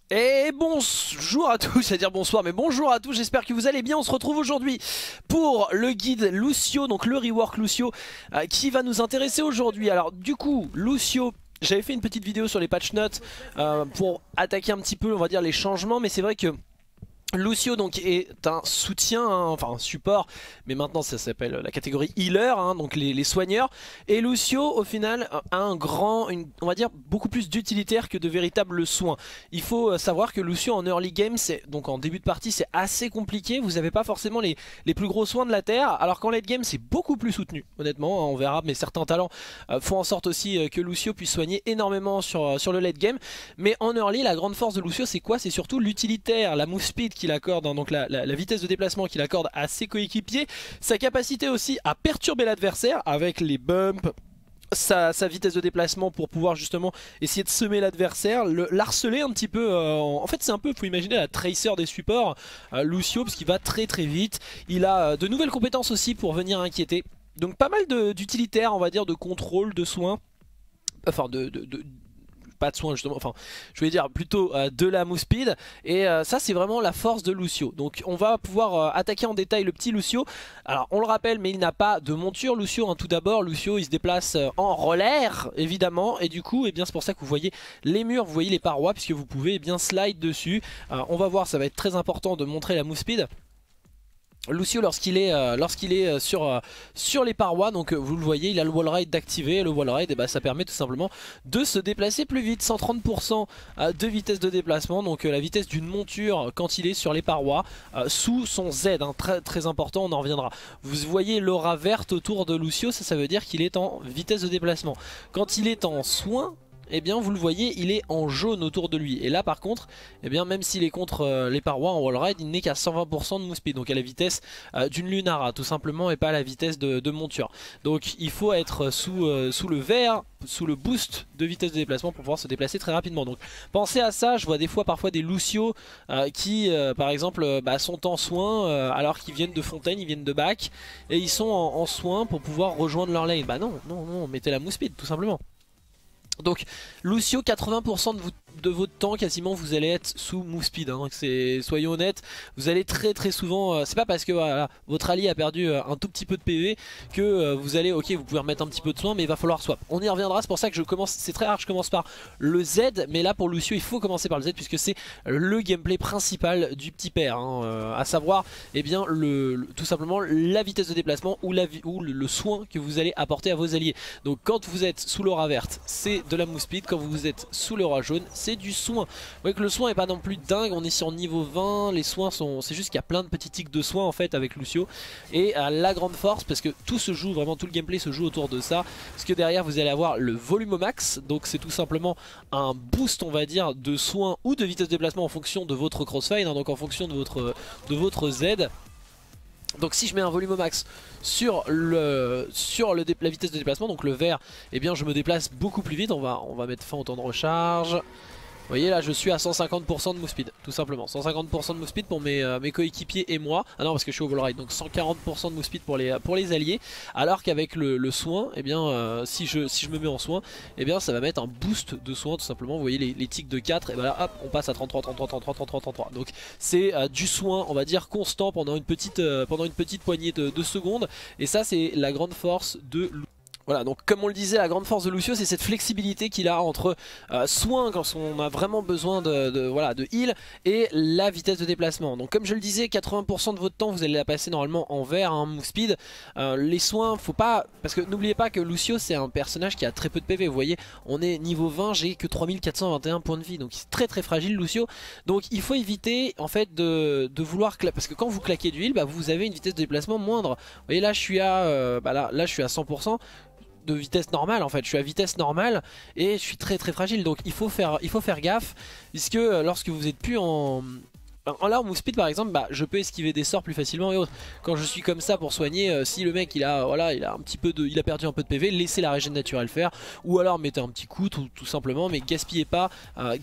Et bonjour à tous, c'est-à-dire bonsoir, mais bonjour à tous, j'espère que vous allez bien. On se retrouve aujourd'hui pour le guide Lucio, donc le rework Lucio, qui va nous intéresser aujourd'hui. Alors du coup, Lucio, j'avais fait une petite vidéo sur les patch notes pour attaquer un petit peu, on va dire, les changements, mais c'est vrai que Lucio donc est un soutien, hein, enfin un support, mais maintenant ça s'appelle la catégorie healer, hein, donc les soigneurs. Et Lucio au final a on va dire beaucoup plus d'utilitaire que de véritables soins. Il faut savoir que Lucio en early game, donc en début de partie, c'est assez compliqué. Vous n'avez pas forcément les plus gros soins de la terre, alors qu'en late game c'est beaucoup plus soutenu. Honnêtement, hein, on verra, mais certains talents font en sorte aussi que Lucio puisse soigner énormément sur le late game. Mais en early, la grande force de Lucio, c'est quoi? C'est surtout l'utilitaire, la move speed qu'il accorde, hein, donc la vitesse de déplacement qu'il accorde à ses coéquipiers, sa capacité aussi à perturber l'adversaire avec les bumps, sa vitesse de déplacement pour pouvoir justement essayer de semer l'adversaire, l'harceler un petit peu. En fait c'est un peu, faut imaginer la tracer des supports, Lucio, parce qu'il va très très vite. Il a de nouvelles compétences aussi pour venir inquiéter. Donc pas mal d'utilitaires, on va dire, de contrôle, de soins. Enfin pas de soins justement, enfin je voulais dire plutôt de la move speed. Et ça c'est vraiment la force de Lucio. Donc on va pouvoir attaquer en détail le petit Lucio. Alors on le rappelle, mais il n'a pas de monture Lucio, hein. Tout d'abord Lucio il se déplace en roller évidemment, et du coup bien c'est pour ça que vous voyez les murs, vous voyez les parois, puisque vous pouvez bien slide dessus. On va voir, ça va être très important de montrer la move speed. Lucio lorsqu'il est sur les parois, donc vous le voyez, il a le wall ride d'activer, et le wall ride, ça permet tout simplement de se déplacer plus vite, 130% de vitesse de déplacement, donc la vitesse d'une monture quand il est sur les parois, sous son Z, hein, très, très important, on en reviendra. Vous voyez l'aura verte autour de Lucio, ça veut dire qu'il est en vitesse de déplacement. Quand il est en soin, eh bien vous le voyez, il est en jaune autour de lui. Et là par contre, eh bien même s'il est contre les parois en wall ride, il n'est qu'à 120% de move speed, donc à la vitesse d'une Lunara tout simplement, et pas à la vitesse de monture. Donc il faut être sous le vert, sous le boost de vitesse de déplacement pour pouvoir se déplacer très rapidement. Donc pensez à ça. Je vois des fois parfois des Lucio qui par exemple sont en soins alors qu'ils viennent de fontaine, ils viennent de bac, et ils sont en soins pour pouvoir rejoindre leur lane. Bah non, non, non, mettez la move speed tout simplement. Donc Lucio, 80% de votre temps quasiment vous allez être sous move speed, hein. Soyons honnêtes, vous allez très très souvent, c'est pas parce que voilà, votre allié a perdu un tout petit peu de PV que vous allez, ok vous pouvez remettre un petit peu de soin, mais il va falloir swap. On y reviendra, c'est pour ça que je commence, c'est très rare que je commence par le Z, mais là pour Lucio il faut commencer par le Z, puisque c'est le gameplay principal du petit père, hein, à savoir eh bien, tout simplement la vitesse de déplacement ou le soin que vous allez apporter à vos alliés. Donc quand vous êtes sous l'aura verte, c'est de la move speed, quand vous êtes sous l'aura jaune, c'est du soin. Vous voyez que le soin est pas non plus dingue, on est sur niveau 20, les soins sont, c'est juste qu'il y a plein de petits tics de soins en fait avec Lucio. Et la grande force, parce que tout se joue, vraiment tout le gameplay se joue autour de ça, parce que derrière vous allez avoir le volume au max, donc c'est tout simplement un boost on va dire de soins ou de vitesse de déplacement en fonction de votre crossfire, hein, donc en fonction de votre Z. Donc si je mets un volume au max sur la vitesse de déplacement, donc le vert, eh bien je me déplace beaucoup plus vite. On va mettre fin au temps de recharge. Vous voyez là je suis à 150% de move speed, tout simplement. 150% de move speed pour mes coéquipiers et moi. Ah non, parce que je suis au wall ride, donc 140% de move speed pour les alliés. Alors qu'avec le soin, eh bien si je me mets en soin, eh bien ça va mettre un boost de soin tout simplement. Vous voyez les tics de 4, et voilà hop on passe à 33, 33, 33, 33, 33. Donc c'est du soin on va dire constant pendant une petite poignée de secondes. Et ça c'est la grande force de voilà, donc comme on le disait, la grande force de Lucio, c'est cette flexibilité qu'il a entre soin quand on a vraiment besoin de heal, et la vitesse de déplacement. Donc comme je le disais, 80% de votre temps vous allez la passer normalement en vert, hein, move speed. Les soins, faut pas, parce que n'oubliez pas que Lucio c'est un personnage qui a très peu de PV. Vous voyez, on est niveau 20, j'ai que 3421 points de vie, donc c'est très très fragile Lucio. Donc il faut éviter en fait de vouloir parce que quand vous claquez du heal, vous avez une vitesse de déplacement moindre. Vous voyez là je suis à là je suis à 100% de vitesse normale, en fait je suis à vitesse normale et je suis très très fragile, donc il faut faire gaffe, puisque lorsque vous êtes plus là en move speed par exemple, je peux esquiver des sorts plus facilement et autres. Quand je suis comme ça pour soigner, si le mec il a perdu un peu de PV, laissez la régène naturelle faire, ou alors mettez un petit coup tout simplement, mais gaspillez pas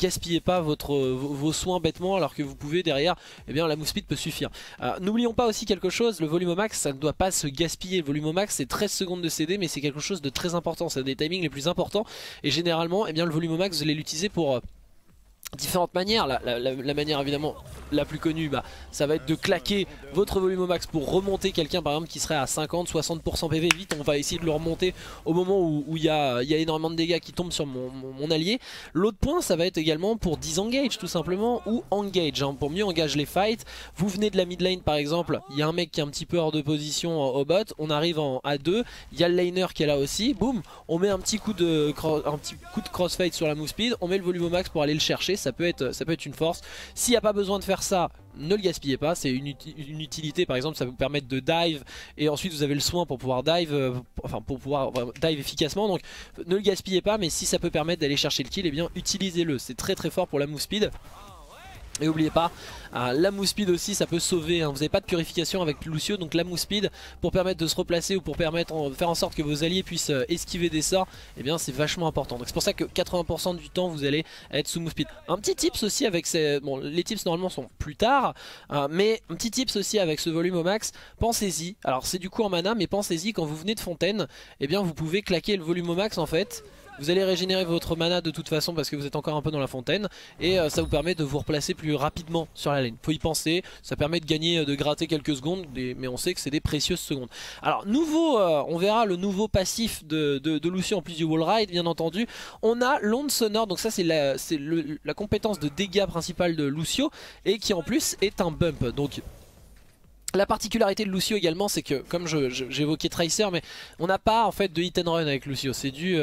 vos soins bêtement, alors que vous pouvez derrière, eh bien la move speed peut suffire. N'oublions pas aussi quelque chose, le volume au max ça ne doit pas se gaspiller. Le volume au max c'est 13 secondes de CD, mais c'est quelque chose de très important, c'est un des timings les plus importants, et généralement eh bien le volume au max vous allez l'utiliser pour différentes manières. La manière évidemment la plus connue, bah, ça va être de claquer votre volume au max pour remonter quelqu'un par exemple qui serait à 50-60% PV. Vite, on va essayer de le remonter au moment où il y a énormément de dégâts qui tombent sur mon allié. L'autre point, ça va être également pour disengage tout simplement, ou engage, hein, pour mieux engager les fights. Vous venez de la mid lane par exemple, il y a un mec qui est un petit peu hors de position au bot, on arrive en A2, il y a le laner qui est là aussi, boum, on met un petit coup de crossfade sur la move speed, on met le volume au max pour aller le chercher. Ça peut être une force. S'il n'y a pas besoin de faire ça, ne le gaspillez pas, c'est une utilité. Par exemple, ça va vous permettre de dive et ensuite vous avez le soin pour pouvoir dive, pour pouvoir dive efficacement, donc ne le gaspillez pas. Mais si ça peut permettre d'aller chercher le kill, et bien utilisez-le, c'est très très fort pour la move speed. Et n'oubliez pas, la move speed aussi, ça peut sauver, hein. Vous n'avez pas de purification avec Lucio, donc la move speed pour permettre de se replacer ou pour permettre de faire en sorte que vos alliés puissent esquiver des sorts, et bien c'est vachement important. Donc c'est pour ça que 80% du temps vous allez être sous move speed. Un petit tips aussi avec ces... Bon, les tips normalement sont plus tard, mais un petit tips aussi avec ce volume au max, pensez-y. Alors c'est du coup en mana, mais pensez-y, quand vous venez de fontaine, et bien vous pouvez claquer le volume au max en fait. Vous allez régénérer votre mana de toute façon parce que vous êtes encore un peu dans la fontaine. Et ça vous permet de vous replacer plus rapidement sur la lane. Faut y penser, ça permet de gagner, de gratter quelques secondes, mais on sait que c'est des précieuses secondes. Alors nouveau, on verra le nouveau passif de Lucio en plus du wall ride bien entendu. On a l'onde sonore, donc ça c'est la compétence de dégâts principale de Lucio. Et qui en plus est un bump. Donc la particularité de Lucio également, c'est que, comme j'évoquais Tracer, mais on n'a pas en fait de hit and run avec Lucio. C'est du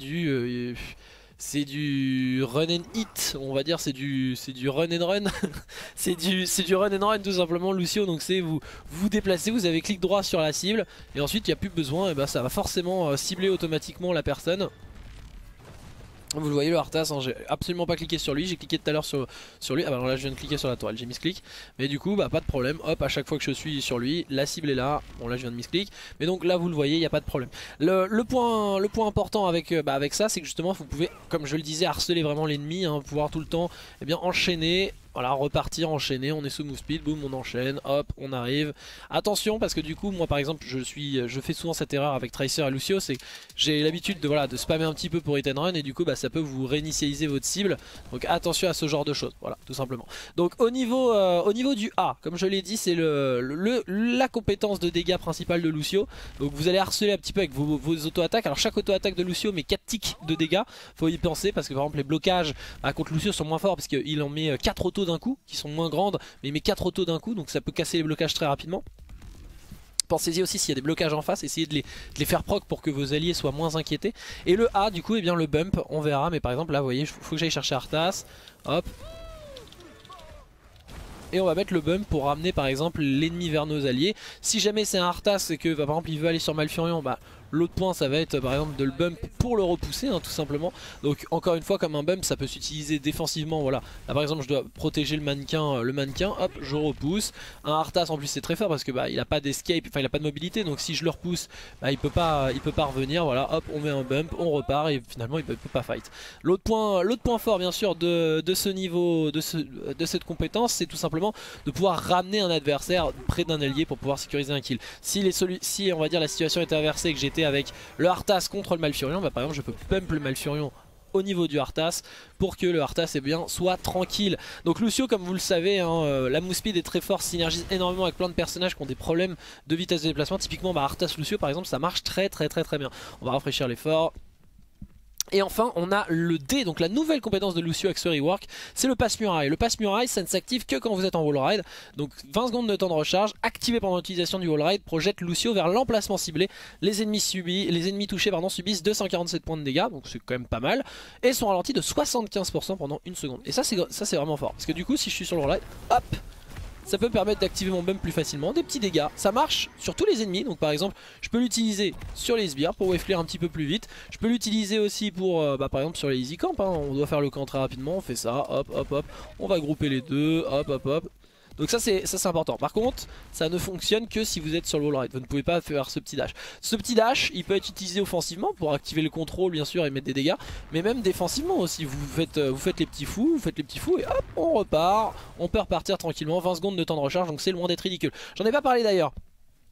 run and hit, on va dire, c'est du run and run. c'est du run and run tout simplement Lucio. Donc c'est vous déplacez, vous avez clic droit sur la cible et ensuite il n'y a plus besoin, et ben ça va forcément cibler automatiquement la personne. Vous le voyez, le Arthas, hein, j'ai absolument pas cliqué sur lui, j'ai cliqué tout à l'heure sur lui. Ah bah alors là je viens de cliquer sur la toile, j'ai misclick. Mais du coup bah pas de problème, hop, à chaque fois que je suis sur lui, la cible est là. Bon là je viens de misclick, mais donc là vous le voyez, il n'y a pas de problème. Le point important avec ça, c'est que justement vous pouvez, comme je le disais, harceler vraiment l'ennemi, hein, pouvoir tout le temps enchaîner. Voilà, repartir, enchaîner, on est sous move speed, boum, on enchaîne, hop, on arrive. Attention parce que du coup, moi par exemple, je fais souvent cette erreur avec Tracer et Lucio, c'est que j'ai l'habitude de spammer un petit peu pour hit and run et du coup, bah, ça peut vous réinitialiser votre cible. Donc attention à ce genre de choses, voilà, tout simplement. Donc au niveau du A, comme je l'ai dit, c'est la compétence de dégâts principale de Lucio. Donc vous allez harceler un petit peu avec vos auto-attaques. Alors chaque auto-attaque de Lucio met 4 ticks de dégâts, faut y penser parce que par exemple les blocages contre Lucio sont moins forts parce qu'il en met 4 autos d'un coup qui sont moins grandes, mais il met 4 autos d'un coup, donc ça peut casser les blocages très rapidement. Pensez-y aussi s'il y a des blocages en face, essayez de les faire proc pour que vos alliés soient moins inquiétés. Et le A du coup, bien le bump, on verra, mais par exemple là vous voyez, il faut que j'aille chercher Arthas, hop. Et on va mettre le bump pour ramener par exemple l'ennemi vers nos alliés. Si jamais c'est un Arthas et que par exemple il veut aller sur Malfurion, bah l'autre point ça va être par exemple de le bump pour le repousser, hein, tout simplement. Donc encore une fois, comme un bump ça peut s'utiliser défensivement. Voilà, là par exemple je dois protéger le mannequin, hop je repousse. Un Arthas en plus c'est très fort parce que bah il a pas d'escape, enfin il a pas de mobilité, donc si je le repousse bah, il peut pas revenir. Voilà, hop on met un bump, on repart et finalement il peut pas fight. L'autre point fort bien sûr de ce niveau, de cette compétence, c'est tout simplement de pouvoir ramener un adversaire près d'un allié pour pouvoir sécuriser un kill. Si on va dire la situation était inversée et que j'étais avec le Arthas contre le Malfurion, bah par exemple je peux pump le Malfurion au niveau du Arthas pour que le Arthas soit tranquille. Donc Lucio, comme vous le savez, hein, la move speed est très forte, synergise énormément avec plein de personnages qui ont des problèmes de vitesse de déplacement. Typiquement Arthas Lucio par exemple, ça marche très bien. On va rafraîchir l'effort. Et enfin on a le D, donc la nouvelle compétence de Lucio avec ce rework, c'est le passe muraille. Le passe muraille ça ne s'active que quand vous êtes en wall ride. Donc 20 secondes de temps de recharge, activé pendant l'utilisation du wall ride, projette Lucio vers l'emplacement ciblé. Les ennemis touchés subissent 247 points de dégâts, donc c'est quand même pas mal. Et sont ralentis de 75% pendant une seconde. Et ça c'est vraiment fort, parce que du coup si je suis sur le wall ride, hop, ça peut me permettre d'activer mon bump plus facilement, des petits dégâts. Ça marche sur tous les ennemis, donc par exemple je peux l'utiliser sur les sbires pour wave clear un petit peu plus vite. Je peux l'utiliser aussi pour par exemple sur les easy camp, hein. On doit faire le camp très rapidement, on fait ça, hop hop hop. On va grouper les deux, hop hop hop. Donc ça c'est important. Par contre ça ne fonctionne que si vous êtes sur le wall ride. Vous ne pouvez pas faire ce petit dash. Ce petit dash il peut être utilisé offensivement pour activer le contrôle bien sûr et mettre des dégâts, mais même défensivement aussi. Vous faites les petits fous, et hop on repart. On peut repartir tranquillement. 20 secondes de temps de recharge, donc c'est loin d'être ridicule. J'en ai pas parlé d'ailleurs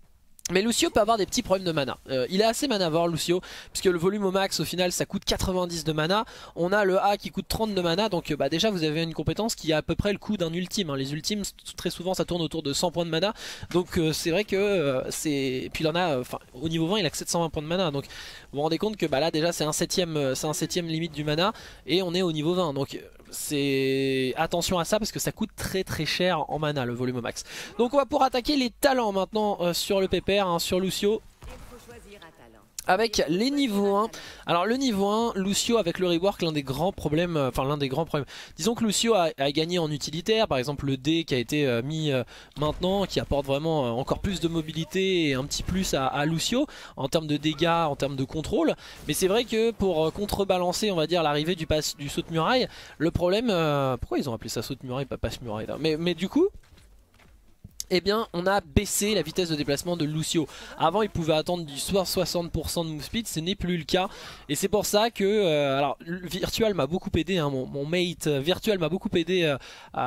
Mais Lucio peut avoir des petits problèmes de mana. Il est assez manavore Lucio, puisque le volume au max au final ça coûte 90 de mana. On a le A qui coûte 30 de mana, donc bah, déjà vous avez une compétence qui a à peu près le coût d'un ultime. Les ultimes très souvent ça tourne autour de 100 points de mana. Donc c'est vrai que c'est... Et puis il en a, au niveau 20 il a que 720 points de mana. Donc vous vous rendez compte que bah, là déjà c'est un septième limite du mana. Et on est au niveau 20. Donc c'est attention à ça parce que ça coûte très très cher en mana le volume au max. Donc on va pouvoir attaquer les talents maintenant sur le pépère, sur Lucio. Avec les niveaux 1. Alors le niveau 1, Lucio avec le rework, l'un des grands problèmes, disons que Lucio a gagné en utilitaire, par exemple le D qui a été mis maintenant, qui apporte vraiment encore plus de mobilité et un petit plus à Lucio en termes de dégâts, en termes de contrôle. Mais c'est vrai que pour contrebalancer, on va dire, l'arrivée du saut de muraille, le problème, pourquoi ils ont appelé ça saut de muraille, pas passe muraille là, mais du coup, eh bien on a baissé la vitesse de déplacement de Lucio. Avant il pouvait attendre du 60% de move speed, ce n'est plus le cas. Et c'est pour ça que, alors Virtual m'a beaucoup aidé, hein, mon mate Virtual m'a beaucoup aidé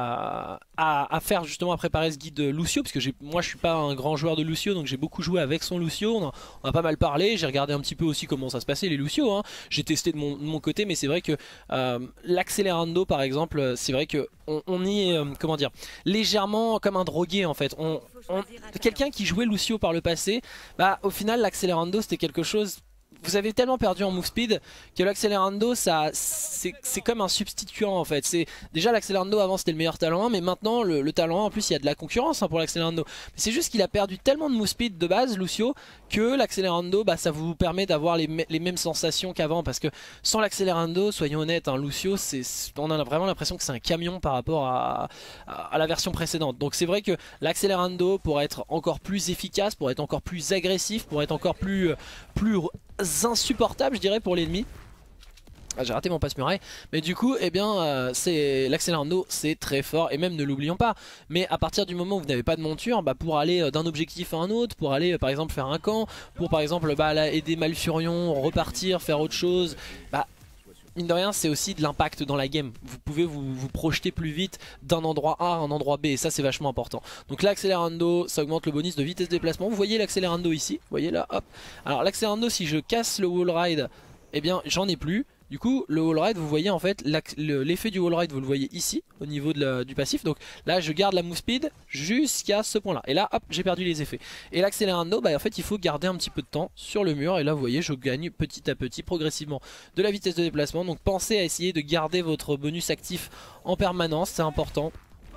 à faire justement, à préparer ce guide de Lucio. Parce que moi je suis pas un grand joueur de Lucio, donc j'ai beaucoup joué avec son Lucio, on a pas mal parlé. J'ai regardé un petit peu aussi comment ça se passait les Lucio, hein. J'ai testé de mon côté, mais c'est vrai que l'accélérando par exemple, c'est vrai que on y est, comment dire, légèrement comme un drogué en fait. Quelqu'un qui jouait Lucio par le passé, bah au final l'accélérando c'était quelque chose... Vous avez tellement perdu en move speed que l'accélérando c'est comme un substituant en fait. Déjà l'accélérando avant c'était le meilleur talent 1, mais maintenant le talent 1 en plus il y a de la concurrence, hein, pour l'accélérando. Mais c'est juste qu'il a perdu tellement de move speed de base Lucio que l'accélérando bah, ça vous permet d'avoir les mêmes sensations qu'avant. Parce que sans l'accélérando, soyons honnêtes, hein, Lucio on a vraiment l'impression que c'est un camion par rapport à la version précédente. Donc c'est vrai que l'accélérando pour être encore plus efficace, pour être encore plus agressif, pour être encore plus insupportable je dirais pour l'ennemi. Ah, j'ai raté mon passe-muraille, mais du coup eh bien l'accélérando c'est très fort. Et même ne l'oublions pas, mais à partir du moment où vous n'avez pas de monture, bah, pour aller d'un objectif à un autre, pour aller par exemple faire un camp, pour par exemple là, aider Malfurion, repartir, faire autre chose, bah mine de rien c'est aussi de l'impact dans la game. Vous pouvez vous projeter plus vite d'un endroit A à un endroit B, et ça c'est vachement important. Donc l'accélérando ça augmente le bonus de vitesse de déplacement. Vous voyez l'accélérando ici, vous voyez là, hop. Alors l'accélérando, si je casse le wall ride, eh bien j'en ai plus. Du coup le wall ride, vous voyez en fait l'effet du wall ride, vous le voyez ici au niveau du passif. Donc là je garde la move speed jusqu'à ce point là, et là hop j'ai perdu les effets. Et l'accélérando, bah en fait il faut garder un petit peu de temps sur le mur, et là vous voyez je gagne petit à petit progressivement de la vitesse de déplacement. Donc pensez à essayer de garder votre bonus actif en permanence, c'est important.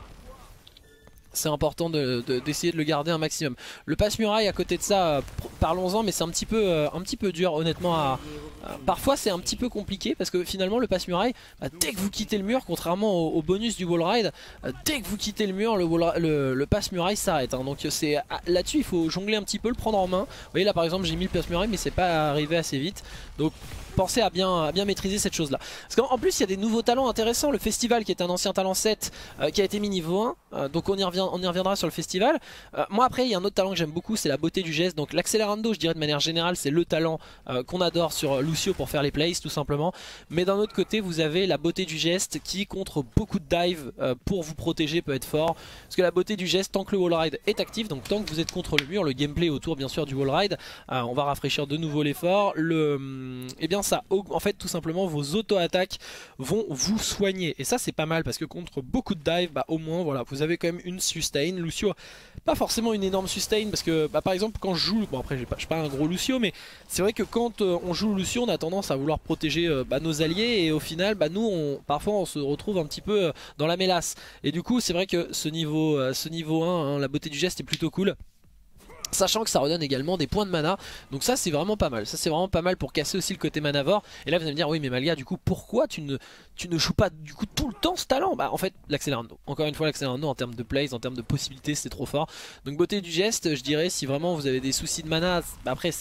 C'est important d'essayer de le garder un maximum. Le passe-muraille à côté de ça, parlons-en, mais c'est un petit peu dur honnêtement parfois c'est un petit peu compliqué, parce que finalement le passe-muraille, bah, dès que vous quittez le mur, contrairement au bonus du wall ride, dès que vous quittez le mur, le passe-muraille s'arrête, hein. Donc là-dessus il faut jongler un petit peu, le prendre en main. Vous voyez là par exemple j'ai mis le passe-muraille, mais c'est pas arrivé assez vite. Donc pensez à bien maîtriser cette chose là. Parce qu'en plus il y a des nouveaux talents intéressants. Le festival qui est un ancien talent 7 qui a été mis niveau 1, donc on y reviendra sur le festival. Moi après il y a un autre talent que j'aime beaucoup, c'est la beauté du geste. Donc l'accélérando je dirais de manière générale c'est le talent qu'on adore sur Lucio pour faire les plays tout simplement. Mais d'un autre côté vous avez la beauté du geste qui contre beaucoup de dive pour vous protéger peut être fort. Parce que la beauté du geste, tant que le wall ride est actif, donc tant que vous êtes contre le mur, le gameplay autour bien sûr du wall ride, on va rafraîchir de nouveau l'effort. Eh bien ça, en fait tout simplement vos auto-attaques vont vous soigner, et ça c'est pas mal parce que contre beaucoup de dive, bah au moins voilà vous avez quand même une sustain. Lucio pas forcément une énorme sustain, parce que bah, par exemple quand je joue, bon après je suis pas un gros Lucio, mais c'est vrai que quand on joue Lucio on a tendance à vouloir protéger nos alliés, et au final bah, nous parfois on se retrouve un petit peu dans la mélasse, et du coup c'est vrai que ce niveau 1 hein, la beauté du geste est plutôt cool. Sachant que ça redonne également des points de mana. Donc ça c'est vraiment pas mal. Ça c'est vraiment pas mal pour casser aussi le côté manavore. Et là vous allez me dire oui mais Malga du coup pourquoi tu ne joues pas du coup tout le temps ce talent? Bah en fait l'accélérando. Encore une fois l'accélérando en termes de plays, en termes de possibilités c'est trop fort. Donc beauté du geste je dirais, si vraiment vous avez des soucis de mana, bah, après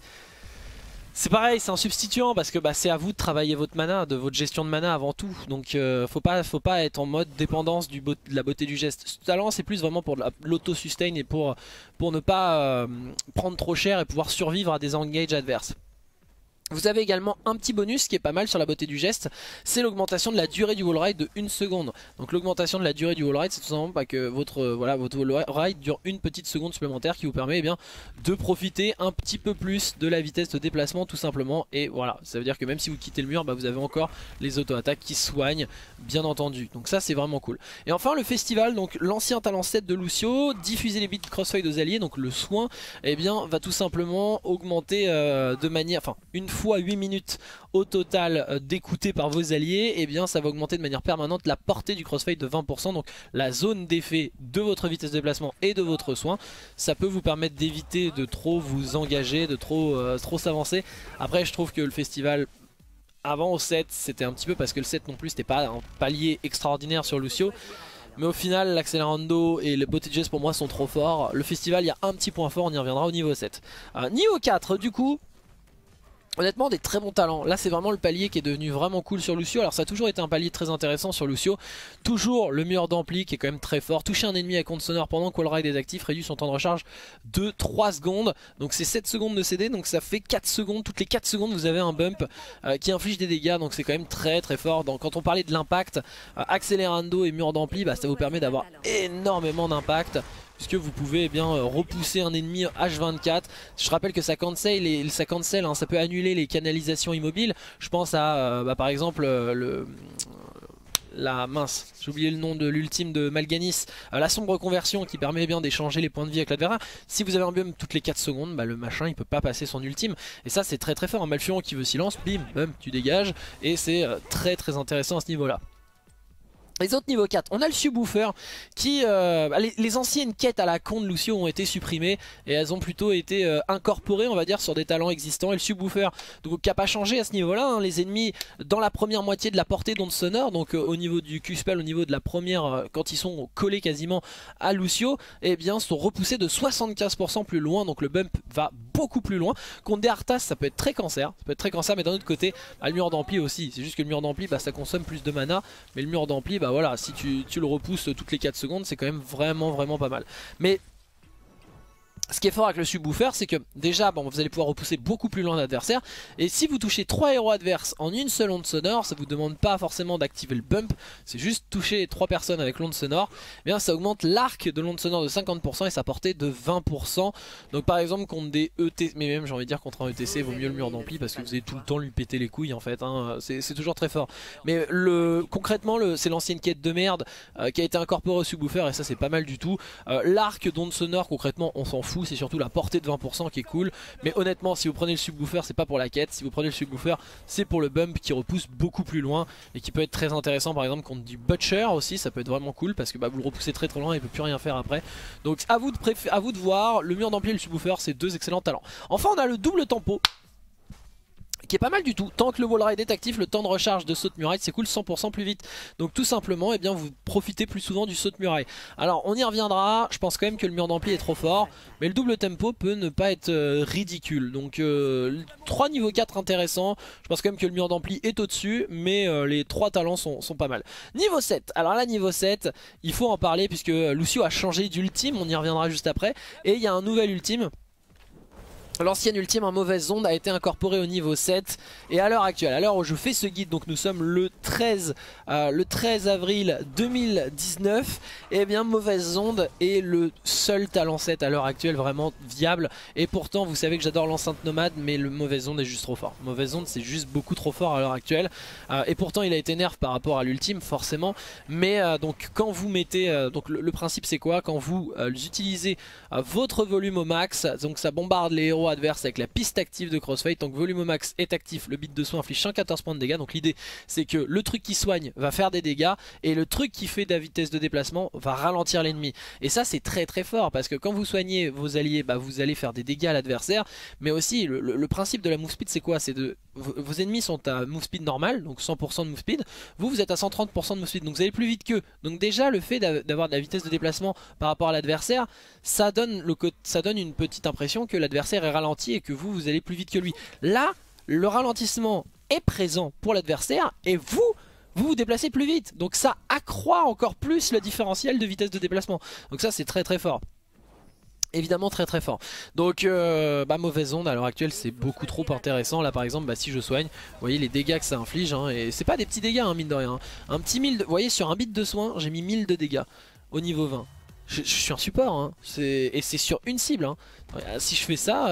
c'est pareil, c'est un substituant, parce que bah, c'est à vous de travailler votre mana, de votre gestion de mana avant tout. Donc faut pas être en mode dépendance de la beauté du geste. Ce talent c'est plus vraiment pour l'auto-sustain et pour ne pas prendre trop cher et pouvoir survivre à des engages adverses. Vous avez également un petit bonus qui est pas mal sur la beauté du geste, c'est l'augmentation de la durée du wall ride de 1 seconde. Donc l'augmentation de la durée du wall ride, c'est tout simplement que votre wall ride dure une petite seconde supplémentaire qui vous permet de profiter un petit peu plus de la vitesse de déplacement tout simplement. Et voilà, ça veut dire que même si vous quittez le mur, vous avez encore les auto-attaques qui soignent bien entendu. Donc ça c'est vraiment cool. Et enfin le festival, donc l'ancien talent 7 de Lucio, diffuser les bits de crossfade aux alliés, donc le soin, va tout simplement augmenter de manière, une fois 8 minutes au total d'écouter par vos alliés, ça va augmenter de manière permanente la portée du crossfade de 20%, donc la zone d'effet de votre vitesse de déplacement et de votre soin. Ça peut vous permettre d'éviter de trop vous engager, de trop s'avancer. Après je trouve que le festival avant au 7 c'était un petit peu parce que le 7 non plus c'était pas un palier extraordinaire sur Lucio. Mais au final l'accélérando et le beauté de geste pour moi sont trop forts. Le festival il y a un petit point fort, on y reviendra au niveau 7. Niveau 4 du coup, honnêtement des très bons talents. Là c'est vraiment le palier qui est devenu vraiment cool sur Lucio. Alors ça a toujours été un palier très intéressant sur Lucio. Toujours le mur d'ampli qui est quand même très fort. Toucher un ennemi avec onde sonore pendant que wall ride est actif réduit son temps de recharge de 3 secondes. Donc c'est 7 secondes de CD, donc ça fait 4 secondes. Toutes les 4 secondes vous avez un bump qui inflige des dégâts. Donc c'est quand même très très fort. Donc, quand on parlait de l'impact, accélérando et mur d'ampli, ça vous permet d'avoir énormément d'impact, puisque vous pouvez repousser un ennemi H24. Je rappelle que ça cancel, ça peut annuler les canalisations immobiles. Je pense à par exemple j'ai oublié le nom de l'ultime de Mal'Ganis, la sombre conversion qui permet d'échanger les points de vie avec l'adversaire. Si vous avez un bum toutes les 4 secondes, le machin il peut pas passer son ultime, et ça c'est très très fort. Un Malfurion qui veut silence, bim, bum, tu dégages, et c'est très très intéressant à ce niveau là. Les autres niveau 4, on a le subwoofer qui, les anciennes quêtes à la con de Lucio ont été supprimées et elles ont plutôt été incorporées on va dire sur des talents existants. Et le subwoofer donc qui n'a pas changé à ce niveau là, les ennemis dans la première moitié de la portée d'onde sonore, donc au niveau du Q-spell, au niveau de la première, quand ils sont collés quasiment à Lucio, sont repoussés de 75% plus loin, donc le bump va beaucoup plus loin. Contre des Arthas ça peut être très cancer, mais d'un autre côté le mur d'ampli aussi, c'est juste que le mur d'ampli ça consomme plus de mana, mais le mur d'ampli voilà, si tu le repousses toutes les 4 secondes, c'est quand même vraiment pas mal. Mais ce qui est fort avec le subwoofer, c'est que déjà vous allez pouvoir repousser beaucoup plus loin l'adversaire. Et si vous touchez 3 héros adverses en une seule onde sonore, ça vous demande pas forcément d'activer le bump, c'est juste toucher 3 personnes avec l'onde sonore, ça augmente l'arc de l'onde sonore de 50% et sa portée de 20%. Donc par exemple contre des ETC, mais même j'ai envie de dire contre un ETC vaut mieux le mur d'ampli parce que vous allez tout le temps lui péter les couilles en fait, c'est toujours très fort. Mais concrètement c'est l'ancienne quête de merde qui a été incorporée au subwoofer, et ça c'est pas mal du tout. L'arc d'onde sonore concrètement on s'en fout, c'est surtout la portée de 20% qui est cool. Mais honnêtement si vous prenez le subwoofer c'est pas pour la quête, si vous prenez le subwoofer c'est pour le bump qui repousse beaucoup plus loin et qui peut être très intéressant par exemple contre du Butcher aussi, ça peut être vraiment cool parce que vous le repoussez très loin et il peut plus rien faire après. Donc à vous de voir, le mur d'ampli et le subwoofer c'est deux excellents talents. Enfin on a le double tempo qui est pas mal du tout. Tant que le wall ride est actif, le temps de recharge de saut de muraille s'écoule 100% plus vite. Donc tout simplement, vous profitez plus souvent du saut de muraille. Alors on y reviendra, je pense quand même que le mur d'ampli est trop fort, mais le double tempo peut ne pas être ridicule. Donc 3 niveau 4 intéressants, je pense quand même que le mur d'ampli est au dessus, mais les 3 talents sont pas mal. Niveau 7, alors là niveau 7, il faut en parler puisque Lucio a changé d'ultime, on y reviendra juste après, et il y a un nouvel ultime. L'ancienne ultime en mauvaise onde a été incorporée au niveau 7 et à l'heure actuelle, à l'heure où je fais ce guide, donc nous sommes le 13 avril 2019, mauvaise onde est le seul talent 7 à l'heure actuelle vraiment viable. Et pourtant vous savez que j'adore l'enceinte nomade, mais le mauvaise onde est juste trop fort. Mauvaise onde c'est juste beaucoup trop fort à l'heure actuelle, et pourtant il a été nerf par rapport à l'ultime forcément. Mais donc quand vous mettez, donc le principe c'est quoi? Quand vous utilisez votre volume au max, donc ça bombarde les héros adverse avec la piste active de crossfade. Tant que volume au max est actif, le bit de soin inflige 114 points de dégâts. Donc l'idée c'est que le truc qui soigne va faire des dégâts et le truc qui fait de la vitesse de déplacement va ralentir l'ennemi. Et ça c'est très très fort parce que quand vous soignez vos alliés, vous allez faire des dégâts à l'adversaire. Mais aussi le principe de la move speed c'est quoi? C'est de vos ennemis sont à move speed normal, donc 100% de move speed. Vous êtes à 130% de move speed, donc vous allez plus vite qu'eux. Donc déjà le fait d'avoir de la vitesse de déplacement par rapport à l'adversaire, ça donne une petite impression que l'adversaire est ralenti et que vous allez plus vite que lui. Là le ralentissement est présent pour l'adversaire et vous déplacez plus vite, donc ça accroît encore plus le différentiel de vitesse de déplacement. Donc ça c'est très très fort. Évidemment très très fort. Donc mauvaise onde à l'heure actuelle c'est beaucoup trop intéressant. Là par exemple si je soigne, vous voyez les dégâts que ça inflige hein, et c'est pas des petits dégâts hein, mine de rien hein. Un petit 1000 vous voyez sur un bit de soin j'ai mis 1000 de dégâts au niveau 20. Je suis un support hein. Et c'est sur une cible hein. Si je fais ça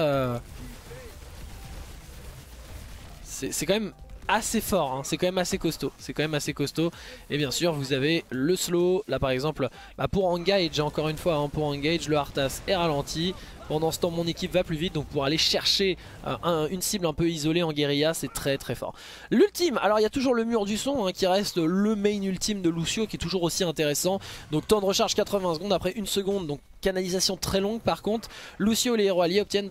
c'est quand même assez fort hein. C'est quand même assez costaud. C'est quand même assez costaud. Et bien sûr vous avez le slow. Là par exemple pour engage encore une fois hein, pour engage le Arthas est ralenti. Pendant ce temps mon équipe va plus vite. Donc pour aller chercher une cible un peu isolée en guérilla c'est très très fort. L'ultime, alors il y a toujours le mur du son hein, qui reste le main ultime de Lucio qui est toujours aussi intéressant. Donc temps de recharge 80 secondes après 1 seconde. Donc canalisation très longue. Par contre Lucio et les héros alliés obtiennent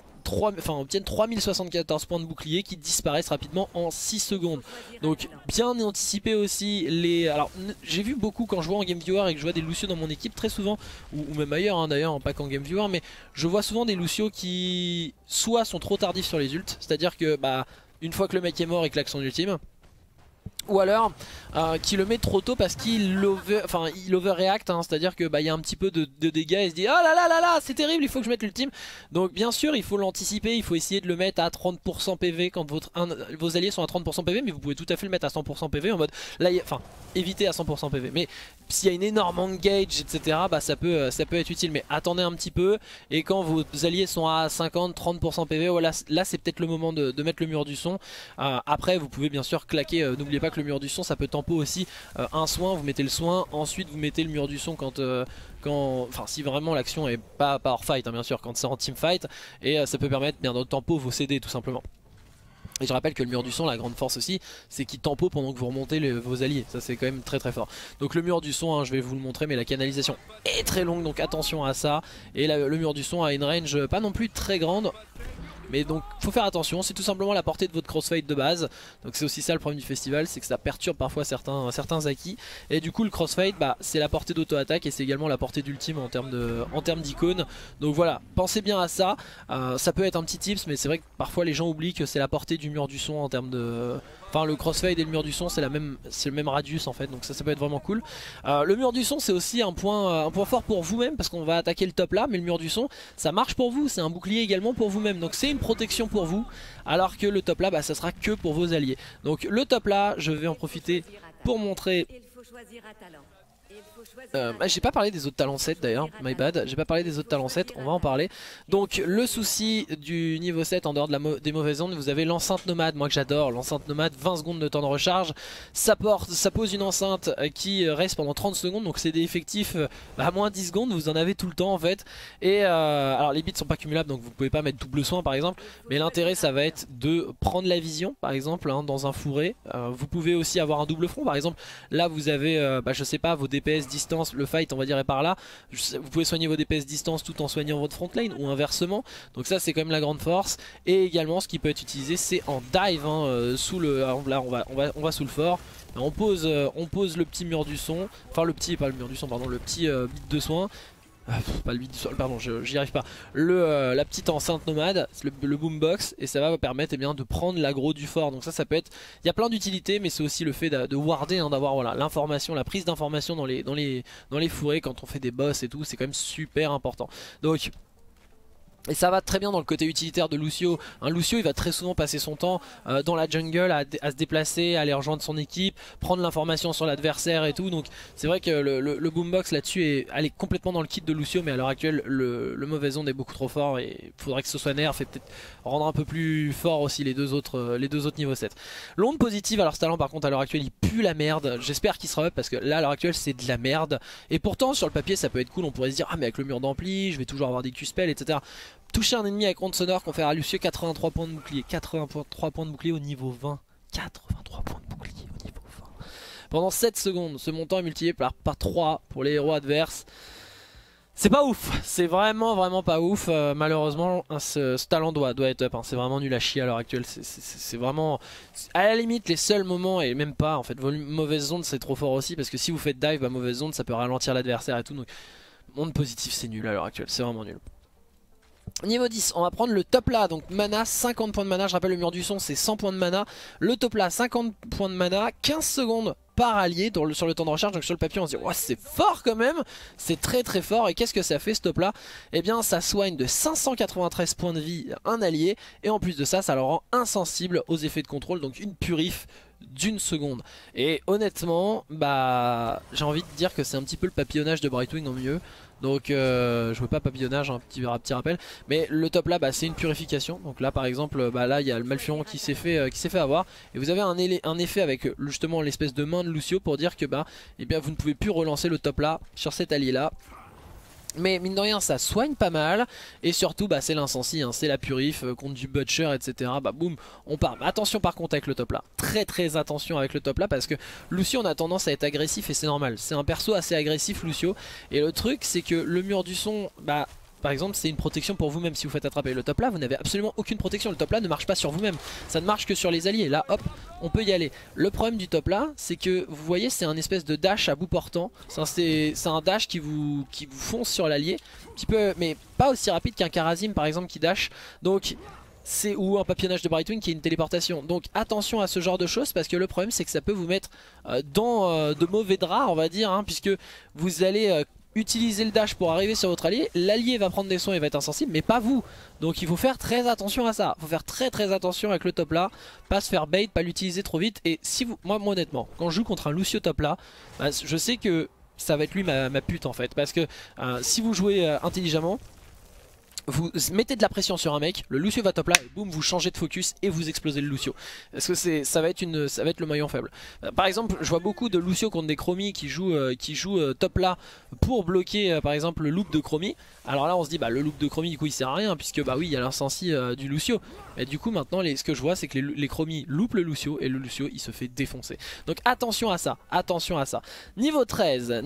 3074 points de bouclier qui disparaissent rapidement en 6 secondes. Donc bien anticiper aussi les... Alors j'ai vu beaucoup quand je vois en Game Viewer et que je vois des Lucio dans mon équipe très souvent, ou même ailleurs hein, d'ailleurs, pas qu'en Game Viewer, mais je vois souvent des Lucio qui soit sont trop tardifs sur les ults, c'est-à-dire que une fois que le mec est mort il claque son ultime, ou alors qui le met trop tôt parce qu'il overreact hein, c'est à dire que y a un petit peu de dégâts et il se dit oh là là là là c'est terrible il faut que je mette l'ultime. Donc bien sûr il faut l'anticiper, il faut essayer de le mettre à 30% PV quand vos alliés sont à 30% PV, mais vous pouvez tout à fait le mettre à 100% PV en mode là, éviter à 100% PV, mais s'il y a une énorme engage etc ça peut être utile, mais attendez un petit peu et quand vos alliés sont à 50-30% PV voilà, là c'est peut-être le moment de mettre le mur du son. Après vous pouvez bien sûr claquer, n'oubliez pas que le mur du son ça peut tempo aussi un soin, vous mettez le soin, ensuite vous mettez le mur du son quand si vraiment l'action est pas hors fight hein, bien sûr, quand c'est en team fight, et ça peut permettre bien de tempo vos CD tout simplement. Et je rappelle que le mur du son, la grande force aussi, c'est qu'il tempo pendant que vous remontez vos alliés. Ça c'est quand même très très fort. Donc le mur du son, hein, je vais vous le montrer, mais la canalisation est très longue, donc attention à ça. Et le mur du son a une range pas non plus très grande. Mais donc faut faire attention, c'est tout simplement la portée de votre crossfade de base. Donc c'est aussi ça le problème du festival, c'est que ça perturbe parfois certains acquis. Et du coup le crossfade c'est la portée d'auto-attaque et c'est également la portée d'ultime en termes d'icônes. Donc voilà, pensez bien à ça. Ça peut être un petit tips, mais c'est vrai que parfois les gens oublient que c'est la portée du mur du son en termes de... Enfin le crossfade et le mur du son c'est le même radius en fait, donc ça peut être vraiment cool. Le mur du son c'est aussi un point fort pour vous-même parce qu'on va attaquer le top là, mais le mur du son ça marche pour vous, c'est un bouclier également pour vous-même, donc c'est une protection pour vous, alors que le top là ça sera que pour vos alliés. Donc le top là je vais en profiter pour montrer... j'ai pas parlé des autres talents 7 d'ailleurs, my bad, j'ai pas parlé des autres talents 7, on va en parler. Donc le souci du niveau 7 en dehors des mauvaises ondes, vous avez l'enceinte nomade, moi que j'adore, l'enceinte nomade, 20 secondes de temps de recharge, ça pose une enceinte qui reste pendant 30 secondes, donc c'est des effectifs à moins 10 secondes, vous en avez tout le temps en fait. Et alors les bits sont pas cumulables, donc vous pouvez pas mettre double soin par exemple, mais l'intérêt ça va être de prendre la vision par exemple hein, dans un fourré. Vous pouvez aussi avoir un double front par exemple, là vous avez je sais pas, vos DPS distance, le fight on va dire est par là, vous pouvez soigner vos DPS distance tout en soignant votre front lane ou inversement, donc ça c'est quand même la grande force. Et également ce qui peut être utilisé c'est en dive hein, sous le... là on va sous le fort, on pose le petit mur du son, enfin le petit, pas le mur du son pardon, le petit bit de soin. Pas le bit du sol, pardon, j'y arrive pas. La petite enceinte nomade, le boombox, et ça va vous permettre de prendre l'aggro du fort. Donc ça peut être, il y a plein d'utilités, mais c'est aussi le fait de warder, hein, d'avoir voilà, l'information, la prise d'information dans les fourrés quand on fait des boss et tout, c'est quand même super important. Donc et ça va très bien dans le côté utilitaire de Lucio. Un Lucio il va très souvent passer son temps dans la jungle à se déplacer, à aller rejoindre son équipe, prendre l'information sur l'adversaire et tout. Donc c'est vrai que le boombox là-dessus est complètement dans le kit de Lucio, mais à l'heure actuelle le mauvais onde est beaucoup trop fort et il faudrait que ce soit nerf et peut-être rendre un peu plus fort aussi les deux autres niveaux 7. L'onde positive, alors ce talent par contre à l'heure actuelle il pue la merde. J'espère qu'il sera up parce que là à l'heure actuelle c'est de la merde. Et pourtant sur le papier ça peut être cool, on pourrait se dire ah mais avec le mur d'ampli je vais toujours avoir des Q-spells etc. Toucher un ennemi avec ronde sonore, confère à Lucio 83 points de bouclier. 83 points de bouclier au niveau 20. 83 points de bouclier au niveau 20. Pendant 7 secondes, ce montant est multiplié par 3 pour les héros adverses. C'est pas ouf, c'est vraiment pas ouf. Malheureusement, ce talent doit être up. Hein. C'est vraiment nul à chier à l'heure actuelle. C'est vraiment à la limite les seuls moments, et même pas en fait. Mauvaise onde c'est trop fort aussi parce que si vous faites dive, mauvaise onde ça peut ralentir l'adversaire et tout. Donc, monde positif c'est nul à l'heure actuelle, c'est vraiment nul. Niveau 10, on va prendre le top là, donc mana, 50 points de mana, je rappelle le mur du son c'est 100 points de mana. Le top là, 50 points de mana, 15 secondes par allié sur le temps de recharge. Donc sur le papier on se dit ouais, c'est fort quand même, c'est très très fort. Et qu'est-ce que ça fait ce top là? Eh bien ça soigne de 593 points de vie un allié. Et en plus de ça, ça le rend insensible aux effets de contrôle, donc une purif d'une seconde. Et honnêtement, bah j'ai envie de dire que c'est un petit peu le papillonnage de Brightwing en mieux. Donc je veux pas papillonnage, un petit rappel. Mais le top là, bah, c'est une purification. Donc là par exemple, bah, là il y a le Malfurion qui s'est fait avoir. Et vous avez un effet avec justement l'espèce de main de Lucio pour dire que bah, eh bien, vous ne pouvez plus relancer le top là sur cet allié là. Mais mine de rien ça soigne pas mal. Et surtout bah, c'est l'insensi, hein, c'est la purif contre du butcher etc. Bah boum, on part. Mais attention par contre avec le top là, très attention avec le top là. Parce que Lucio on a tendance à être agressif et c'est normal. C'est un perso assez agressif Lucio. Et le truc c'est que le mur du son, bah par exemple c'est une protection pour vous-même si vous faites attraper. Le top là vous n'avez absolument aucune protection. Le top là ne marche pas sur vous-même, ça ne marche que sur les alliés. Là hop on peut y aller. Le problème du top là c'est que vous voyez c'est un espèce de dash à bout portant. C'est un dash qui vous fonce sur l'allié un petit peu, mais pas aussi rapide qu'un Kharazim par exemple qui dash. Donc ou un papillonnage de Brightwing qui est une téléportation. Donc attention à ce genre de choses parce que le problème c'est que ça peut vous mettre dans de mauvais draps on va dire, hein, puisque vous allez utiliser le dash pour arriver sur votre allié, l'allié va prendre des soins et va être insensible mais pas vous. Donc il faut faire très attention à ça, il faut faire très attention avec le top là, pas se faire bait, pas l'utiliser trop vite. Et si vous, moi honnêtement quand je joue contre un Lucio top là, bah, je sais que ça va être lui ma pute en fait. Parce que si vous jouez intelligemment, vous mettez de la pression sur un mec, le Lucio va top là et boum vous changez de focus et vous explosez le Lucio. Parce que ça va être le maillon faible. Par exemple je vois beaucoup de Lucio contre des Chromie qui jouent top là pour bloquer par exemple le loop de Chromie. Alors là on se dit bah le loop de Chromie du coup il sert à rien puisque bah oui il y a l'insensi du Lucio. Mais du coup maintenant ce que je vois c'est que les Chromie loupent le Lucio et le Lucio il se fait défoncer. Donc attention à ça, attention à ça. Niveau 13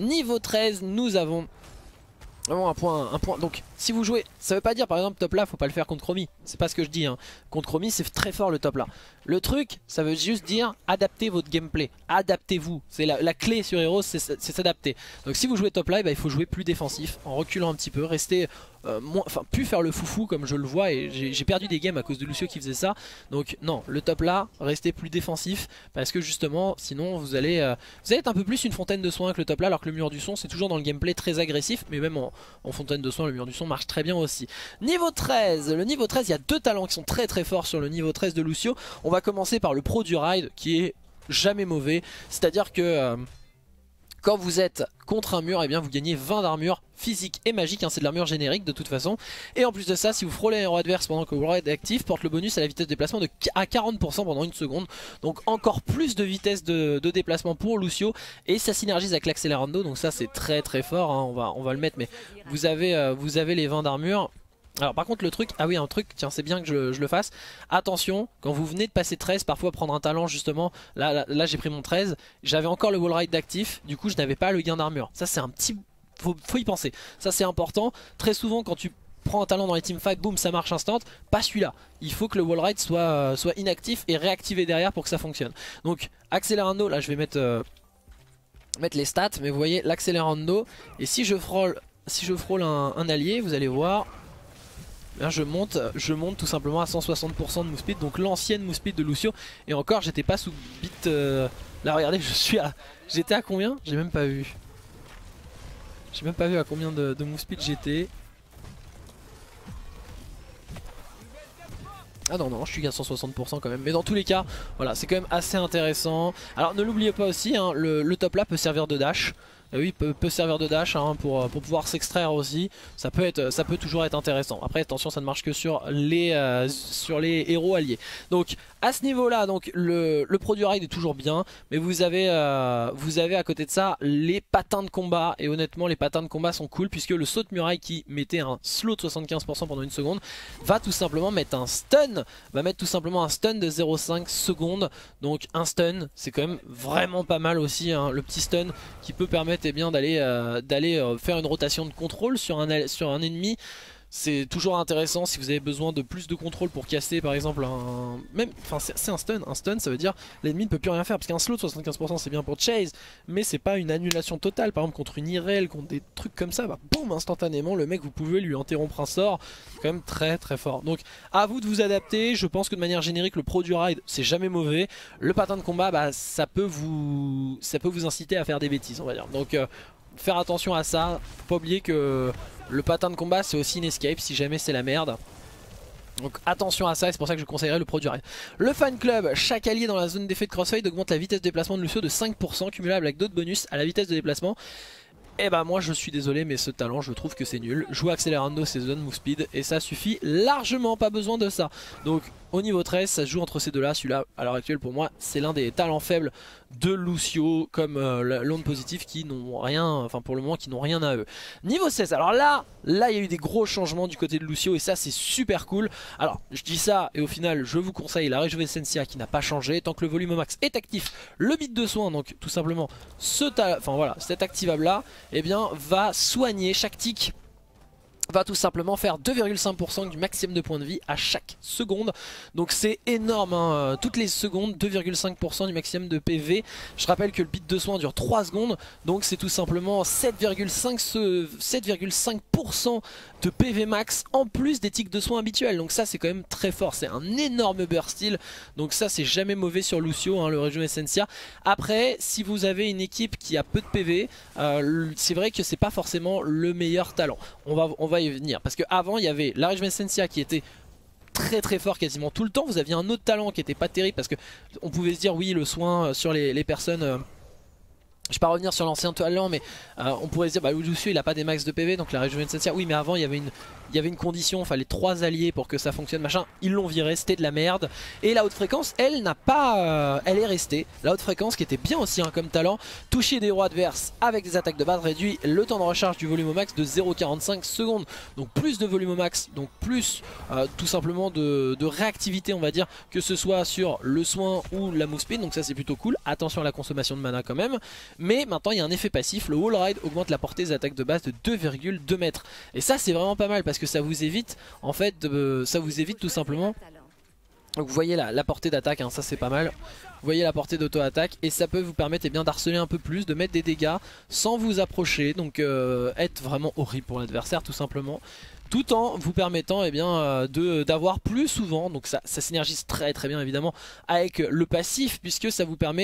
nous avons vraiment un point. Donc si vous jouez, ça veut pas dire par exemple top là faut pas le faire contre Chromie. C'est pas ce que je dis, hein. Contre Chromie c'est très fort le top là. Le truc ça veut juste dire adaptez votre gameplay. Adaptez-vous. C'est la clé sur Heroes, c'est s'adapter. Donc si vous jouez top là, bah, il faut jouer plus défensif en reculant un petit peu. Rester plus faire le foufou comme je le vois. Et j'ai perdu des games à cause de Lucio qui faisait ça. Donc non, le top là, restez plus défensif. Parce que justement sinon vous allez être un peu plus une fontaine de soins que le top là. Alors que le mur du son c'est toujours dans le gameplay très agressif. Mais même en fontaine de soins le mur du son marche très bien aussi. Niveau 13, le niveau 13 il y a deux talents qui sont très forts sur le niveau 13 de Lucio. On va commencer par le pro du ride qui est jamais mauvais. C'est à dire que quand vous êtes contre un mur, et bien vous gagnez 20 d'armure physique et magique, hein, c'est de l'armure générique de toute façon. Et en plus de ça, si vous frôlez un héros adverse pendant que le ride est actif, porte le bonus à la vitesse de déplacement à 40% pendant une seconde. Donc encore plus de vitesse de déplacement pour Lucio. Et ça synergise avec l'accélérando, donc ça c'est très fort, hein. On va le mettre, mais vous avez les 20 d'armure. Alors par contre le truc, ah oui un truc, tiens c'est bien que je le fasse. Attention, quand vous venez de passer 13, parfois prendre un talent justement, là j'ai pris mon 13, j'avais encore le wall ride d'actif, du coup je n'avais pas le gain d'armure. Ça c'est un petit, faut y penser, ça c'est important. Très souvent quand tu prends un talent dans les teamfights, boum ça marche instant, pas celui-là. Il faut que le wall ride soit inactif et réactivé derrière pour que ça fonctionne. Donc accélérando, là je vais mettre les stats, mais vous voyez l'accélérando, et si je frôle un allié, vous allez voir. Là, je monte tout simplement à 160% de move speed, donc l'ancienne move speed de Lucio. Et encore j'étais pas sous bit là regardez j'étais à combien? J'ai même pas vu. J'ai même pas vu à combien de move speed j'étais. Ah non je suis à 160% quand même. Mais dans tous les cas voilà c'est quand même assez intéressant. Alors ne l'oubliez pas aussi, hein, le top là peut servir de dash. Et oui, peut servir de dash, hein, pour pouvoir s'extraire aussi. Ça peut toujours être intéressant. Après attention, ça ne marche que sur les héros alliés. Donc à ce niveau là, donc le produit ride est toujours bien. Mais vous avez à côté de ça les patins de combat. Et honnêtement les patins de combat sont cool, puisque le saut de muraille qui mettait un slow de 75% pendant une seconde va tout simplement mettre un stun. Va mettre tout simplement un stun de 0,5 secondes. Donc un stun c'est quand même vraiment pas mal aussi, hein, le petit stun qui peut permettre, eh bien, d'aller faire une rotation de contrôle sur un ennemi. C'est toujours intéressant si vous avez besoin de plus de contrôle pour casser par exemple un... Même, enfin c'est un stun. Un stun ça veut dire l'ennemi ne peut plus rien faire. Parce qu'un slow de 75% c'est bien pour chase, mais c'est pas une annulation totale. Par exemple contre une IRL, contre des trucs comme ça, bah boum, instantanément le mec vous pouvez lui interrompre un sort. C'est quand même très très fort. Donc à vous de vous adapter. Je pense que de manière générique le pro du ride c'est jamais mauvais. Le pattern de combat bah ça peut vous inciter à faire des bêtises on va dire. Donc faire attention à ça. Faut pas oublier que le pattern de combat c'est aussi une escape si jamais c'est la merde. Donc attention à ça et c'est pour ça que je conseillerais le produit. Le fan club, chaque allié dans la zone d'effet de crossfade augmente la vitesse de déplacement de Lucio de 5% cumulable avec d'autres bonus à la vitesse de déplacement. Et bah moi je suis désolé mais ce talent je trouve que c'est nul. Jouer Accelerando c'est zone move speed et ça suffit largement, pas besoin de ça. Donc au niveau 13 ça se joue entre ces deux là. Celui-là à l'heure actuelle pour moi c'est l'un des talents faibles de Lucio comme l'onde positive qui n'ont rien, enfin pour le moment qui n'ont rien à eux. Niveau 16, alors là il y a eu des gros changements du côté de Lucio et ça c'est super cool. Alors je dis ça et au final je vous conseille la Rejuvenescencia qui n'a pas changé. Tant que le volume max est actif, le bit de soin donc tout simplement cet activable là eh bien va soigner chaque tic. Va tout simplement faire 2,5% du maximum de points de vie à chaque seconde. Donc c'est énorme hein. Toutes les secondes 2,5% du maximum de PV. Je rappelle que le bit de soin dure 3 secondes. Donc c'est tout simplement 7,5% de PV max en plus des tics de soin habituels. Donc ça c'est quand même très fort. C'est un énorme burst heal. Donc ça c'est jamais mauvais sur Lucio hein, le Rejuvenescencia. Après si vous avez une équipe qui a peu de PV, c'est vrai que c'est pas forcément le meilleur talent. On va y venir parce qu'avant il y avait la Rejuvenescencia qui était très très fort quasiment tout le temps. Vous aviez un autre talent qui était pas terrible parce que on pouvait se dire oui le soin sur les personnes je vais pas revenir sur l'ancien talent mais on pourrait se dire bah Lucio il a pas des max de PV donc la Rejuvenescencia oui mais avant il y avait une condition, il fallait 3 alliés pour que ça fonctionne machin, ils l'ont viré, c'était de la merde. Et la haute fréquence elle n'a pas, elle est restée, la haute fréquence qui était bien aussi hein, comme talent. Toucher des héros adverses avec des attaques de base réduit le temps de recharge du volume au max de 0,45 secondes. Donc plus de volume au max, donc plus tout simplement de réactivité on va dire, que ce soit sur le soin ou la move speed. Donc ça c'est plutôt cool, attention à la consommation de mana quand même. Mais maintenant il y a un effet passif, le wall ride augmente la portée des attaques de base de 2,2 mètres. Et ça c'est vraiment pas mal parce que ça vous évite en fait ça vous évite tout simplement. Donc vous voyez la portée d'attaque hein, ça c'est pas mal. Vous voyez la portée d'auto-attaque et ça peut vous permettre bien d'harceler un peu plus, de mettre des dégâts sans vous approcher. Donc être vraiment horrible pour l'adversaire tout simplement. Tout en vous permettant d'avoir plus souvent, donc ça synergise très très bien évidemment avec le passif puisque ça vous permet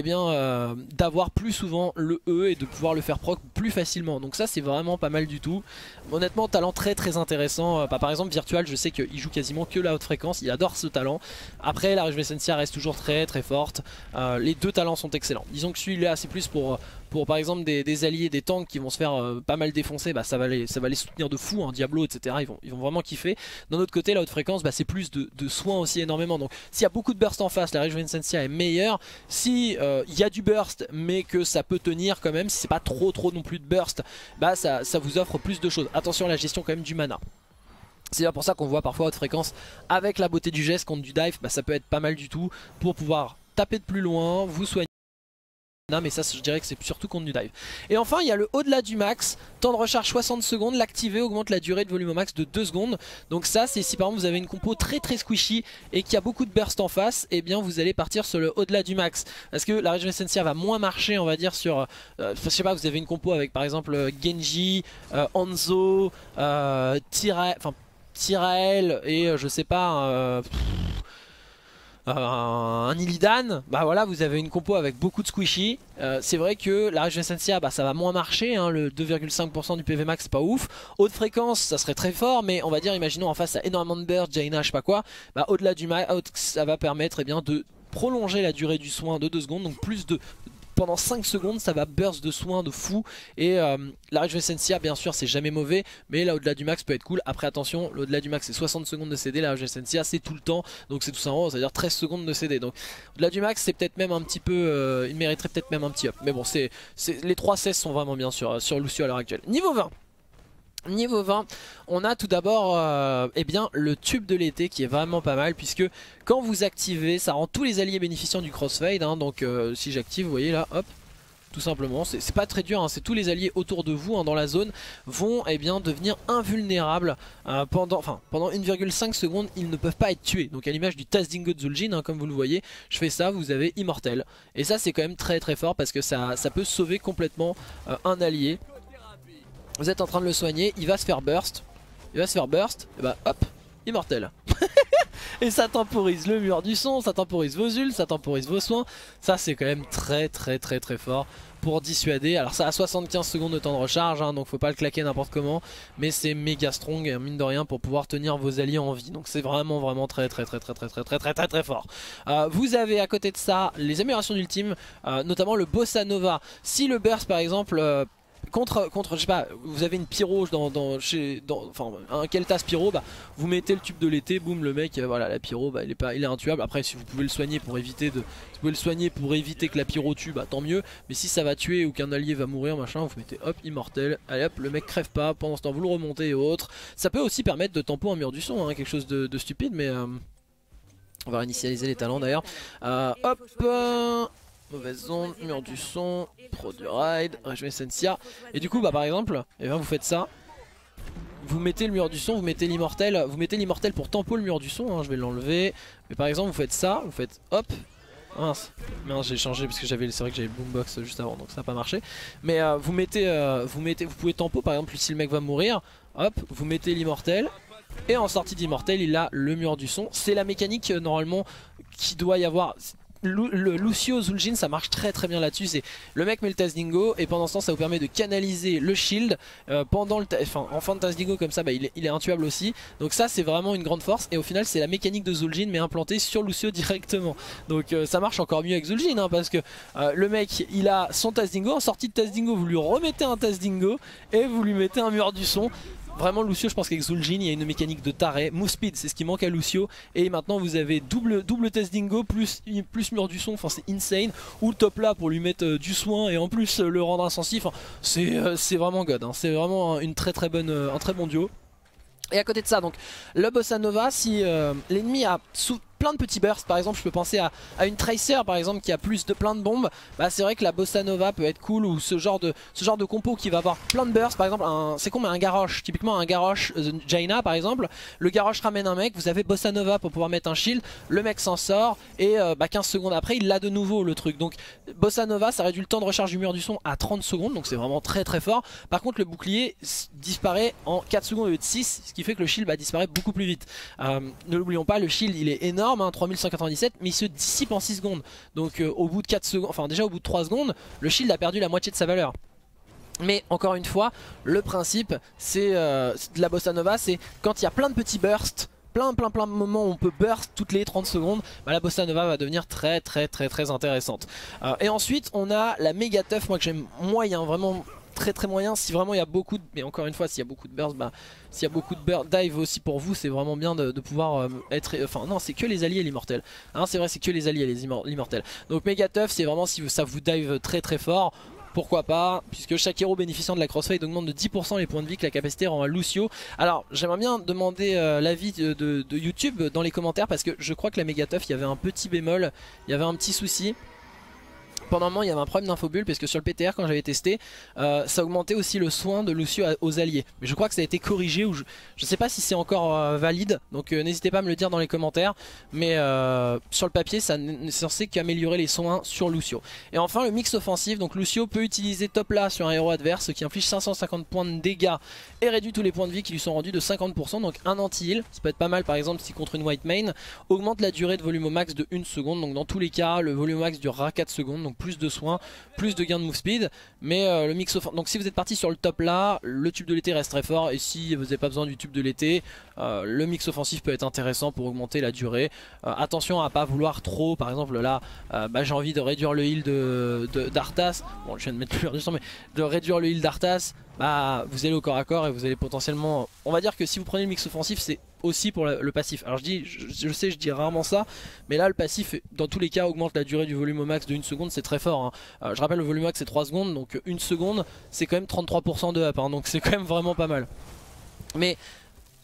d'avoir plus souvent le E et de pouvoir le faire proc plus facilement. Donc ça c'est vraiment pas mal du tout. Honnêtement talent très très intéressant. Par exemple Virtual je sais qu'il joue quasiment que la haute fréquence, il adore ce talent. Après la Rejuvenescencia reste toujours très très forte. Les deux talents sont excellents. Disons que celui-là c'est plus pour par exemple des alliés, des tanks qui vont se faire pas mal défoncer, bah, ça va les soutenir de fou, hein, Diablo etc. Ils vont vraiment kiffer. D'un autre côté la haute fréquence bah, c'est plus de soins aussi énormément. Donc s'il y a beaucoup de burst en face, la Rejuvenescencia est meilleure. Si il y a du burst mais que ça peut tenir quand même, si c'est pas trop non plus de burst, bah ça vous offre plus de choses. Attention à la gestion quand même du mana. C'est pour ça qu'on voit parfois haute fréquence avec la beauté du geste contre du dive, bah, ça peut être pas mal du tout pour pouvoir taper de plus loin, vous soigner. Non mais ça je dirais que c'est surtout contre du dive. Et enfin il y a le au-delà du max, temps de recharge 60 secondes, l'activer augmente la durée de volume au max de 2 secondes. Donc ça c'est si par exemple vous avez une compo très très squishy et qu'il y a beaucoup de burst en face, et bien vous allez partir sur le au-delà du max. Parce que la Rejuvenescencia va moins marcher on va dire sur, je sais pas, vous avez une compo avec par exemple Genji, Hanzo, Tyrael et je sais pas... un Illidan, bah voilà vous avez une compo avec beaucoup de squishy. C'est vrai que la Rejuvenescencia bah, ça va moins marcher hein, le 2,5% du PV max c'est pas ouf. Haute fréquence ça serait très fort mais on va dire imaginons en face à énormément de burst, Jaina je sais pas quoi, bah au-delà du max ça va permettre de prolonger la durée du soin de 2 secondes, donc plus de... Pendant 5 secondes ça va burst de soins de fou. Et la Rejuvenescencia bien sûr c'est jamais mauvais, mais là au-delà du max peut être cool. Après attention, au-delà du max c'est 60 secondes de CD, la Rejuvenescencia c'est tout le temps. Donc c'est tout simplement, c'est à dire 13 secondes de CD. Donc au-delà du max c'est peut-être même un petit peu, il mériterait peut-être même un petit up. Mais bon les 3 CS sont vraiment bien sur Lucio à l'heure actuelle. Niveau 20, on a tout d'abord le tube de l'été qui est vraiment pas mal puisque quand vous activez ça rend tous les alliés bénéficiant du crossfade hein, donc si j'active vous voyez là hop tout simplement. C'est pas très dur, hein. C'est tous les alliés autour de vous, hein, dans la zone vont devenir invulnérables pendant 1,5 secondes. Ils ne peuvent pas être tués. Donc à l'image du Tazdingo de Zul'jin, hein, comme vous le voyez, je fais ça, vous avez immortel. Et ça c'est quand même très très fort parce que ça peut sauver complètement un allié. Vous êtes en train de le soigner, il va se faire burst. Et bah hop, immortel. Et ça temporise le mur du son, ça temporise vos ults, ça temporise vos soins. Ça c'est quand même très très très très fort pour dissuader. Alors ça a 75 secondes de temps de recharge, hein, donc faut pas le claquer n'importe comment. Mais c'est méga strong, mine de rien, pour pouvoir tenir vos alliés en vie. Donc c'est vraiment très très très très très très très très très très fort. Vous avez à côté de ça les améliorations d'ultime, notamment le Bossa Nova. Si le burst par exemple... contre je sais pas, vous avez une pyro enfin un Kel'Thas pyro, bah vous mettez le tube de l'été, boum, le mec, voilà, la pyro, bah il est intuable. Après si vous pouvez le soigner pour éviter que la pyro tue, bah tant mieux. Mais si ça va tuer ou qu'un allié va mourir, machin, vous mettez hop, immortel, allez hop, le mec crève pas, pendant ce temps vous le remontez et autres. Ça peut aussi permettre de tempo un mur du son, hein, quelque chose de stupide, mais on va réinitialiser les talents d'ailleurs. Hop, mauvaise zone, mur du son, pro du ride, région Essentia. Et du coup bah par exemple, vous faites ça. Vous mettez le mur du son, vous mettez l'immortel pour tempo le mur du son, hein, je vais l'enlever. Mais par exemple vous faites ça, vous faites hop. Mince, j'ai changé parce que c'est vrai que j'avais le boombox juste avant, donc ça n'a pas marché. Mais vous pouvez tempo par exemple si le mec va mourir, hop, vous mettez l'immortel. Et en sortie d'immortel il a le mur du son. C'est la mécanique normalement qui doit y avoir. Le Lucio Zul'jin ça marche très très bien là-dessus. C'est le mec met le Tazdingo et pendant ce temps ça vous permet de canaliser le shield pendant en fin de Tazdingo, comme ça bah, il est intuable aussi. Donc ça c'est vraiment une grande force. Et au final c'est la mécanique de Zul'jin mais implantée sur Lucio directement. Donc ça marche encore mieux avec Zul'jin, hein, parce que le mec il a son Tazdingo. En sortie de Tazdingo vous lui remettez un Tazdingo et vous lui mettez un mur du son. Vraiment Lucio, je pense qu'avec Zul'jin il y a une mécanique de taré. Move speed c'est ce qui manque à Lucio. Et maintenant vous avez double Tazdingo plus mur du son, enfin c'est insane. Ou le top là pour lui mettre du soin et en plus le rendre insensif, enfin, c'est vraiment god, hein. C'est vraiment une très très bonne, un très bon duo. Et à côté de ça donc le Bossa Nova, si l'ennemi a plein de petits bursts, par exemple je peux penser à une Tracer par exemple qui a plein de bombes, bah c'est vrai que la Bossa Nova peut être cool, ou ce genre de compo qui va avoir plein de bursts. Par exemple c'est con mais un Garrosh, typiquement un Garrosh Jaina par exemple, le Garrosh ramène un mec, vous avez Bossa Nova pour pouvoir mettre un shield, le mec s'en sort et 15 secondes après il l'a de nouveau le truc. Donc Bossa Nova ça réduit le temps de recharge du mur du son à 30 secondes, donc c'est vraiment très très fort. Par contre le bouclier disparaît en 4 secondes au lieu de 6, ce qui fait que le shield disparaît beaucoup plus vite. Ne l'oublions pas, le shield il est énorme, 3197, mais il se dissipe en 6 secondes. Donc au bout de 4 secondes, enfin déjà au bout de 3 secondes, le shield a perdu la moitié de sa valeur. Mais encore une fois, le principe c'est de la Bossa Nova, c'est quand il y a plein de petits bursts, plein de moments où on peut burst toutes les 30 secondes, bah la Bossa Nova va devenir très intéressante. Et ensuite on a la méga teuf, moi que j'aime moyen, vraiment très moyen. Si vraiment il y a beaucoup de... mais encore une fois s'il y a beaucoup de burst, bah s'il y a beaucoup de burst dive aussi pour vous, c'est vraiment bien de pouvoir être... enfin non, c'est que les alliés l'immortel, hein, c'est vrai, c'est que les alliés l'immortel. Donc méga teuf c'est vraiment si ça vous dive très fort, pourquoi pas, puisque chaque héros bénéficiant de la crossfade augmente de 10% les points de vie que la capacité rend à Lucio. Alors j'aimerais bien demander l'avis de YouTube dans les commentaires, parce que je crois que la méga teuf il y avait un petit bémol, il y avait un petit souci. Pendant un moment il y avait un problème d'infobulle, parce que sur le PTR quand j'avais testé ça augmentait aussi le soin de Lucio aux alliés. Mais je crois que ça a été corrigé, ou je sais pas si c'est encore valide, donc n'hésitez pas à me le dire dans les commentaires. Mais sur le papier ça n'est censé qu'améliorer les soins sur Lucio. Et enfin le mix offensif, donc Lucio peut utiliser top là sur un héros adverse, ce qui inflige 550 points de dégâts et réduit tous les points de vie qui lui sont rendus de 50%. Donc un anti-heal, ça peut être pas mal par exemple si contre une white main. Augmente la durée de volume au max de 1 seconde, donc dans tous les cas le volume au max durera 4 secondes, donc plus de soins, plus de gains de move speed. Mais le mix offensif, donc si vous êtes parti sur le top là, le tube de l'été reste très fort, et si vous n'avez pas besoin du tube de l'été, le mix offensif peut être intéressant pour augmenter la durée. Attention à pas vouloir trop, par exemple là j'ai envie de réduire le heal d'Arthas, bon je viens de mettre le du sang, mais de réduire le heal d'Arthas, bah vous allez au corps à corps et vous allez potentiellement, on va dire que si vous prenez le mix offensif c'est aussi pour le passif. Alors je sais, je dis rarement ça, mais là le passif dans tous les cas augmente la durée du volume au max de 1 seconde, c'est très fort, hein. Je rappelle le volume max c'est 3 secondes, donc 1 seconde c'est quand même 33% de up, hein, donc c'est quand même vraiment pas mal. Mais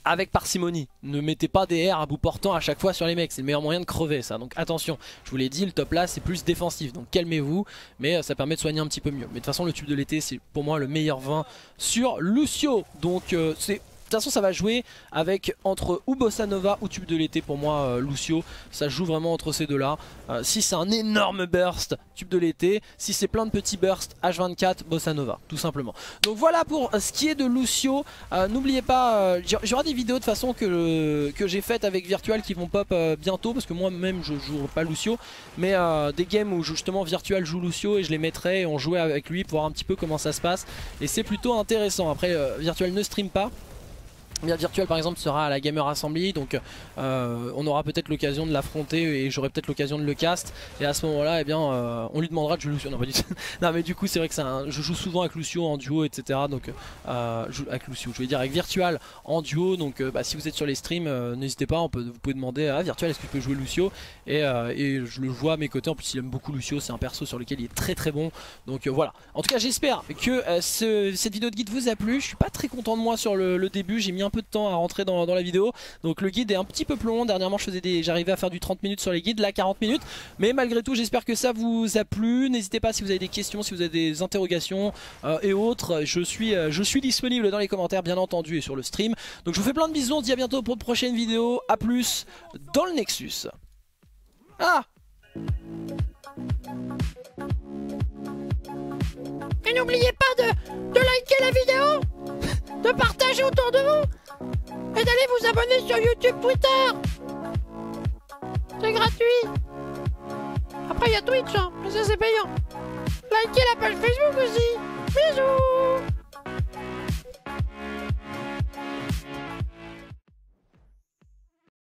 avec parcimonie. Ne mettez pas des R à bout portant à chaque fois sur les mecs, c'est le meilleur moyen de crever ça. Donc attention, je vous l'ai dit, le top là c'est plus défensif, donc calmez-vous, mais ça permet de soigner un petit peu mieux. Mais de toute façon le tube de l'été c'est pour moi le meilleur vin sur Lucio. Donc c'est... De toute façon ça va jouer avec entre ou Bossa Nova ou tube de l'été pour moi Lucio. Ça joue vraiment entre ces deux là. Si c'est un énorme burst, tube de l'été. Si c'est plein de petits bursts, H24, Bossa Nova tout simplement. Donc voilà pour ce qui est de Lucio. N'oubliez pas, j'aurai des vidéos de façon que j'ai faites avec Virtual qui vont pop bientôt. Parce que moi-même je joue pas Lucio. Mais des games où justement Virtual joue Lucio et je les mettrai et on jouait avec lui pour voir un petit peu comment ça se passe. Et c'est plutôt intéressant. Après Virtual ne stream pas. Bien Virtual par exemple sera à la Gamer Assembly, donc on aura peut-être l'occasion de l'affronter et j'aurai peut-être l'occasion de le cast. Et à ce moment là eh bien, on lui demandera de jouer Lucio. Non, pas du tout. Non mais du coup c'est vrai que je joue souvent avec Lucio en duo etc. Donc avec Lucio, je vais dire avec Virtual en duo. Donc si vous êtes sur les streams n'hésitez pas, vous pouvez demander à Virtual est-ce que je peux jouer Lucio et je le vois à mes côtés. En plus il aime beaucoup Lucio, c'est un perso sur lequel il est très très bon. Donc voilà, en tout cas j'espère que cette vidéo de guide vous a plu. Je suis pas très content de moi sur le début, j'ai mis un peu de temps à rentrer dans la vidéo, donc le guide est un petit peu plus long. Dernièrement j'arrivais à faire du 30 minutes sur les guides, là 40 minutes, mais malgré tout j'espère que ça vous a plu. N'hésitez pas si vous avez des questions, si vous avez des interrogations et autres, je suis disponible dans les commentaires bien entendu et sur le stream. Donc je vous fais plein de bisous, on se dit à bientôt pour de prochaines vidéos, à plus dans le Nexus. Et n'oubliez pas de liker la vidéo, de partager autour de vous et d'aller vous abonner sur YouTube, Twitter. C'est gratuit. Après il y a Twitch, hein, mais ça c'est payant. Likez la page Facebook aussi. Bisous.